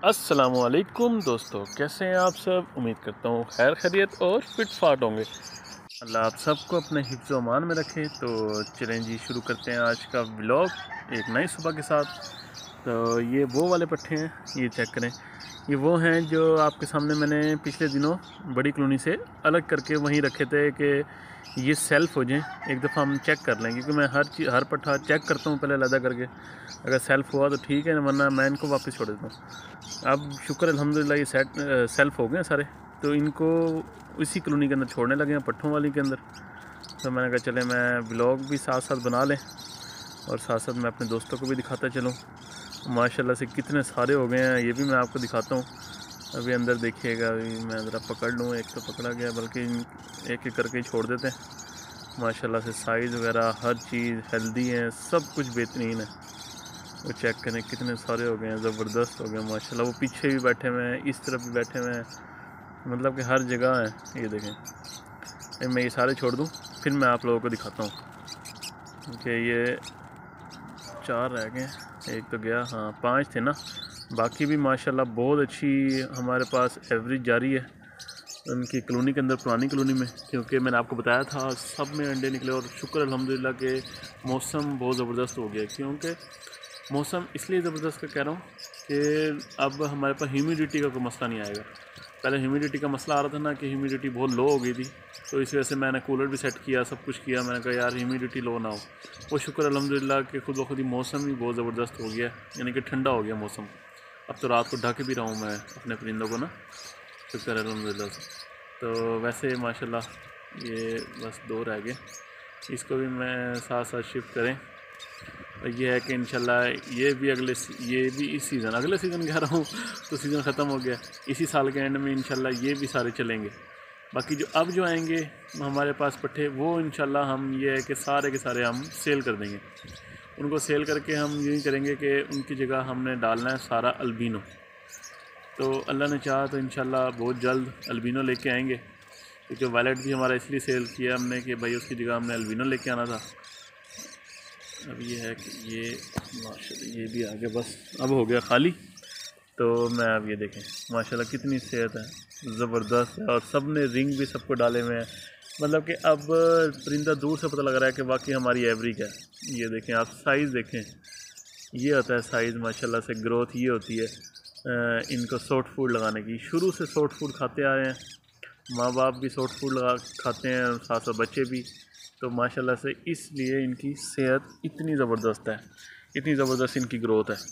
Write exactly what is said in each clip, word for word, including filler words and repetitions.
अस्सलामुअलैकुम दोस्तों, कैसे हैं आप सब। उम्मीद करता हूँ खैर खैरियत और फिट फाट होंगे। अल्लाह आप सबको अपने हिफ्ज़ अमान में रखे। तो चलें जी, शुरू करते हैं आज का व्लॉग एक नई सुबह के साथ। तो ये वो वाले पट्टे हैं, ये चेक करें। ये वो हैं जो आपके सामने मैंने पिछले दिनों बड़ी कॉलोनी से अलग करके वहीं रखे थे कि ये सेल्फ़ हो जाएं। एक दफ़ा हम चेक कर लें, क्योंकि मैं हर चीज़ हर पट्टा चेक करता हूँ पहले अलग करके। अगर सेल्फ़ हुआ तो ठीक है, वरना मैं इनको वापस छोड़ देता हूँ। अब शुक्र अल्हम्दुलिल्लाह ये सेट सेल्फ़ हो गए सारे। तो इनको इसी कॉलोनी के अंदर छोड़ने लगे हैं, पट्टों वाली के अंदर। तो मैंने कहा चले मैं व्लॉग भी साथ साथ बना लें और साथ साथ मैं अपने दोस्तों को भी दिखाता चलूँ। माशाल्लाह से कितने सारे हो गए हैं, ये भी मैं आपको दिखाता हूँ। अभी अंदर देखिएगा, अभी मैं ज़रा पकड़ लूँ। एक तो पकड़ा गया, बल्कि एक एक करके ही छोड़ देते हैं। माशाल्लाह से साइज़ वगैरह हर चीज़ हेल्दी है, सब कुछ बेहतरीन है। वो चेक करें कितने सारे हो गए हैं, ज़बरदस्त हो गए माशाल्लाह। वो पीछे भी बैठे हुए हैं, इस तरफ भी बैठे हुए हैं, मतलब कि हर जगह है। ये देखें, मैं ये सारे छोड़ दूँ फिर मैं आप लोगों को दिखाता हूँ कि ये चार रह गए। एक तो गया, हाँ पांच थे ना। बाकी भी माशाल्लाह बहुत अच्छी हमारे पास एवरेज जारी है उनकी कॉलोनी के अंदर, पुरानी कॉलोनी में। क्योंकि मैंने आपको बताया था सब में अंडे निकले और शुक्र अल्हम्दुलिल्लाह के मौसम बहुत ज़बरदस्त हो गया। क्योंकि मौसम इसलिए ज़बरदस्त का कह रहा हूँ कि अब हमारे पास ह्यूमिडिटी का कोई मसला नहीं आएगा। पहले ह्यूमिडिटी का मसला आ रहा था ना कि ह्यूमिडिटी बहुत लो हो गई थी। तो इस वजह से मैंने कूलर भी सेट किया, सब कुछ किया। मैंने कहा यार ह्यूमिडिटी लो ना हो। वो शुक्र अल्हम्दुलिल्लाह कि खुद ब खुद ही मौसम ही बहुत ज़बरदस्त हो गया, यानी कि ठंडा हो गया मौसम। अब तो रात को ढक भी रहा हूँ मैं अपने परिंदों को ना, शुक्र अल्हम्दुलिल्लाह से। तो वैसे माशाल्लाह ये बस दो रह गए, इसको भी मैं साथ साथ शिफ्ट करें। और ये है कि इंशाल्लाह ये भी अगले ये भी इस सीज़न, अगले सीज़न कह रहा हूँ तो सीज़न ख़त्म हो गया। इसी साल के एंड में इंशाल्लाह ये भी सारे चलेंगे। बाकी जो अब जो आएंगे हमारे पास पट्टे, वो इंशाल्लाह हम ये है कि सारे के सारे हम सेल कर देंगे। उनको सेल करके हम यूँ करेंगे कि उनकी जगह हमने डालना है सारा अल्बिनो। तो अल्लाह ने चाहा तो इंशाल्लाह बहुत जल्द अल्बिनो लेके आएंगे। क्योंकि वायलेट भी हमारा इसलिए सेल किया हमने कि भाई उसकी जगह हमने अल्बिनो लेके आना था। अब ये है कि ये माशाल्लाह ये भी आ गया, बस अब हो गया खाली। तो मैं अब ये देखें माशाल्लाह कितनी सेहत है, ज़बरदस्त है। और सब ने रिंग भी सबको डाले हुए हैं। मतलब कि अब परिंदा दूर से पता लग रहा है कि वाकई हमारी एवरेज है। ये देखें आप, साइज़ देखें, ये होता है साइज़ माशाल्लाह से। ग्रोथ ये होती है इनको सॉफ्ट फूड लगाने की। शुरू से सॉफ्ट फूड खाते आ रहे हैं, माँ बाप भी सॉफ्ट फूड लगा खाते हैं, साथ साथ बच्चे भी। तो माशाल्लाह से इसलिए इनकी सेहत इतनी ज़बरदस्त है, इतनी ज़बरदस्त इनकी ग्रोथ है।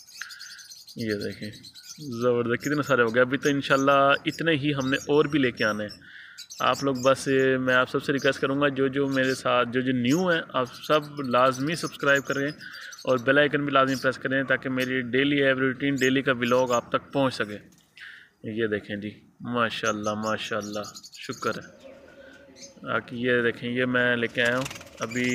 ये देखें ज़बरदस्त कितने सारे हो गए। अभी तो इंशाल्लाह इतने ही हमने और भी लेके आने हैं। आप लोग बस, मैं आप सबसे रिक्वेस्ट करूँगा जो जो मेरे साथ जो जो न्यू हैं, आप सब लाजमी सब्सक्राइब करें और बेल आइकन भी लाजमी प्रेस करें, ताकि मेरी डेली एवरी रूटीन डेली का व्लॉग आप तक पहुँच सके। ये देखें जी, माशाल्लाह माशाल्लाह, शुक्र है। बाकी ये देखें, ये मैं लेके आया हूँ अभी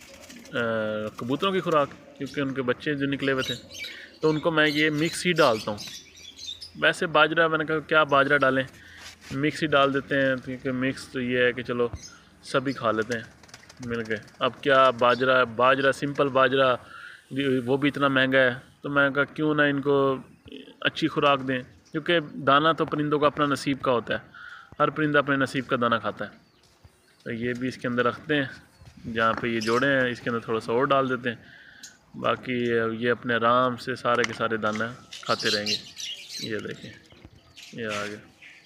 कबूतरों की खुराक, क्योंकि उनके बच्चे जो निकले हुए थे तो उनको मैं ये मिक्स ही डालता हूँ। वैसे बाजरा, मैंने कहा क्या बाजरा डालें, मिक्स ही डाल देते हैं। क्योंकि मिक्स तो ये है कि चलो सभी खा लेते हैं मिल के। अब क्या बाजरा बाजरा सिंपल बाजरा वो भी इतना महंगा है, तो मैंने कहा क्यों ना इनको अच्छी खुराक दें। क्योंकि दाना तो परिंदों का अपना नसीब का होता है, हर परिंदा अपने नसीब का दाना खाता है। तो ये भी इसके अंदर रखते हैं, जहाँ पे ये जोड़े हैं इसके अंदर थोड़ा सा और डाल देते हैं। बाकी ये अपने आराम से सारे के सारे दाना खाते रहेंगे। ये देखें, ये आ गया,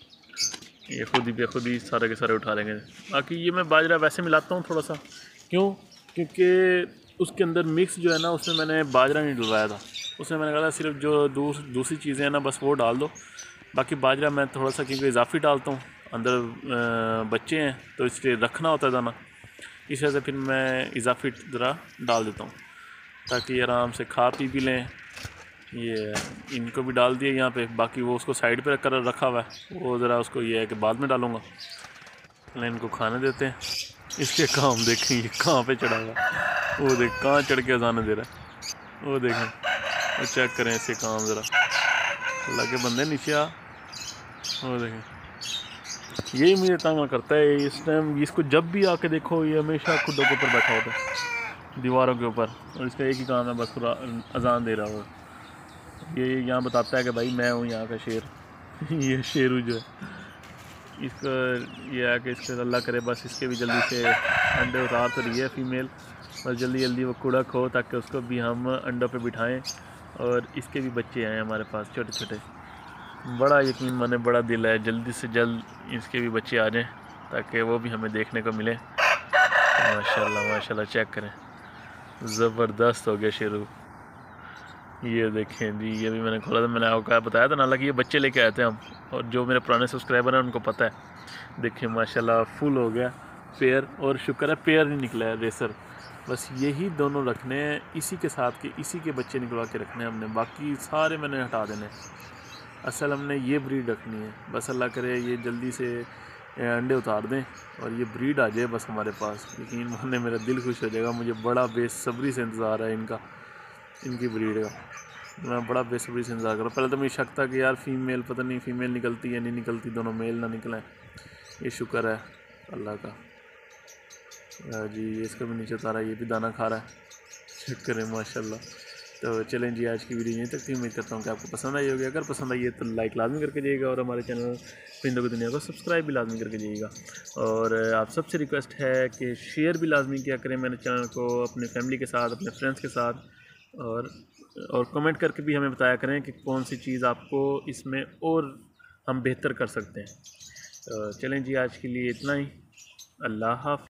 ये खुद ही बेखुद ही सारे के सारे उठा लेंगे। बाकी ये मैं बाजरा वैसे मिलाता हूँ थोड़ा सा, क्यों, क्योंकि उसके अंदर मिक्स जो है ना, उसमें मैंने बाजरा नहीं डलवाया था। उसमें मैंने कहा था सिर्फ जो दूस, दूसरी चीज़ें हैं ना बस वो डाल दो। बाकी बाजरा मैं थोड़ा सा क्योंकि इजाफी डालता हूँ, अंदर बच्चे हैं तो इसलिए रखना होता है दाना, इस वजह से फिर मैं इजाफी ज़रा डाल देता हूँ ताकि आराम से खा पी भी लें। ये इनको भी डाल दिए यहाँ पे, बाकी वो उसको साइड पे रख कर रखा हुआ है, वो ज़रा उसको ये है कि बाद में डालूँगा। पहले इनको खाने देते हैं। इसके काम देखें ये कहाँ पे चढ़ा हुआ, वो देख कहाँ चढ़ के अजाने दे रहा है। वो देखें, वो चेक करें इसके काम ज़रा, अल्लाह के बंदे नीचे आ। वो देखें, यही मुझे तंग करता है इस टाइम। इसको जब भी आके देखो ये हमेशा खुदों के ऊपर बैठा होता है, दीवारों के ऊपर, और इसका एक ही काम है बस पूरा अजान दे रहा हो। ये यहाँ बताता है कि भाई मैं हूँ यहाँ का शेर। ये शेरू जो है, इसको ये है कि इसको अल्लाह करे बस इसके भी जल्दी से अंडे उतार तो रही है फीमेल, बस जल्दी जल्दी वो कुड़क हो ताकि उसको भी हम अंडों पे बिठाएं और इसके भी बच्चे आए हमारे पास छोटे छोटे। बड़ा यकीन माने बड़ा दिल है, जल्दी से जल्द इसके भी बच्चे आ जाएं ताकि वो भी हमें देखने को मिले। माशाल्लाह माशाल्लाह, चेक करें, ज़बरदस्त हो गया शेरू। ये देखें जी, ये भी मैंने खोला था, मैंने आपको बताया था ना, हालांकि ये बच्चे लेके आए थे हम, और जो मेरे पुराने सब्सक्राइबर हैं उनको पता है। देखिए माशाल्लाह फुल हो गया पेयर, और शुक्र है पेयर नहीं निकला है रेसर। बस यही दोनों रखने हैं, इसी के साथ के इसी के बच्चे निकलवा के रखने हैं हमने, बाकी सारे मैंने हटा देने। असल हमने ये ब्रीड रखनी है, बस अल्लाह करे ये जल्दी से अंडे उतार दें और ये ब्रीड आ जाए बस हमारे पास। यकीन माने मेरा दिल खुश हो जाएगा, मुझे बड़ा बेसब्री से इंतज़ार है इनका, इनकी ब्रीड का मैं बड़ा बेसब्री से इंतज़ार कर रहा हूँ। पहले तो मुझे शक था कि यार फीमेल पता नहीं फ़ीमेल निकलती है नहीं निकलती, दोनों मेल ना निकलें। ये शुक्र है अल्लाह का जी। इसका भी नीचे उतारा, ये भी दाना खा रहा है, चेक करें माशाल्लाह। तो चलें जी, आज की वीडियो यहीं तक थी। उम्मीद करता हूँ कि आपको पसंद आई होगी। अगर पसंद आई है तो लाइक लाजमी करके जाइएगा और हमारे चैनल परिंदों की दुनिया को सब्सक्राइब भी लाजमी करके जाइएगा। और आप सबसे रिक्वेस्ट है कि शेयर भी लाजमी किया करें मेरे चैनल को अपने फैमिली के साथ, अपने फ्रेंड्स के साथ, और और कमेंट करके भी हमें बताया करें कि कौन सी चीज़ आपको इसमें और हम बेहतर कर सकते हैं। तो चलें जी, आज के लिए इतना ही। अल्लाह हाफ़िज़।